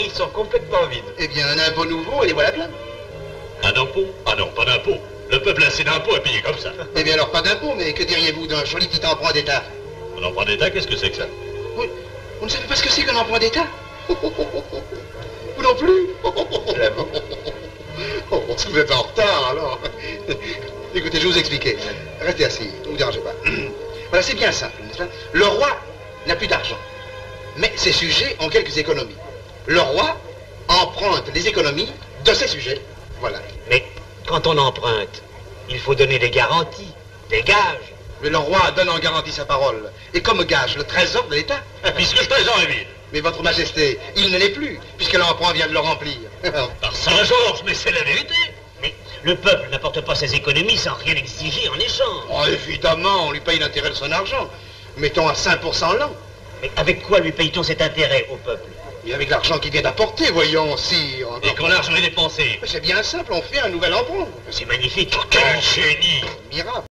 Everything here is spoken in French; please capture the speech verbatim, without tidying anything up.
caries sont complètement vides. Eh bien, un impôt nouveau, et les voilà pleins. Un impôt? Ah non, pas d'impôt. Le peuple a assez d'impôts à payer comme ça. Eh bien alors, pas d'impôt, mais que diriez-vous d'un joli petit emprunt d'État? Un emprunt d'État, qu'est-ce que c'est que ça? Oui, vous ne savez pas ce que c'est qu'un emprunt d'État? Vous non plus? Oh, vous êtes en retard, alors. Écoutez, je vais vous expliquer. Restez assis, ne vous dérangez pas. Voilà, c'est bien simple, n'est-ce pas? Le roi n'a plus d'argent, mais ses sujets ont quelques économies. Le roi emprunte les économies de ses sujets. Voilà. Mais quand on emprunte, il faut donner des garanties, des gages. Mais le roi donne en garantie sa parole. Et comme gage, le trésor de l'État. Puisque le trésor est vide. Mais votre majesté, il ne l'est plus, puisque l'emprunt vient de le remplir. Par Saint-Georges, mais c'est la vérité. Mais le peuple n'apporte pas ses économies sans rien exiger en échange. Oh, évidemment, on lui paye l'intérêt de son argent. Mettons à cinq pour cent l'an. Mais avec quoi lui paye-t-on cet intérêt au peuple? Et avec l'argent qu'il vient d'apporter, voyons, sire. Et quand l'argent est dépensé? C'est bien simple, on fait un nouvel emprunt. C'est magnifique. Quel génie! Miracle.